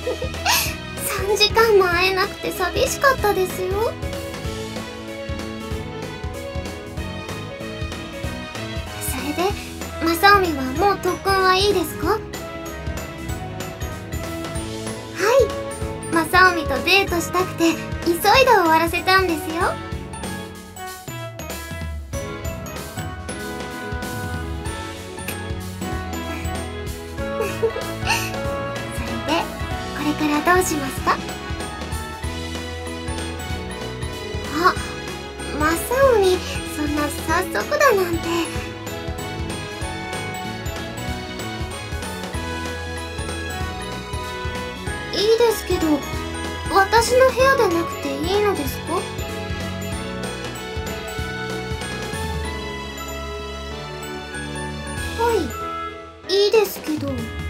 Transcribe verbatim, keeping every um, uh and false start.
さんじかんも会えなくて寂しかったですよ。それで正臣はもう特訓はいいですか？はい、正臣とデートしたくて急いで終わらせたんですよ。それでこれからどうしますか？あ、正臣、そんな早速だなんて。いいですけど、私の部屋でなくていいのですか？はい、いいですけど。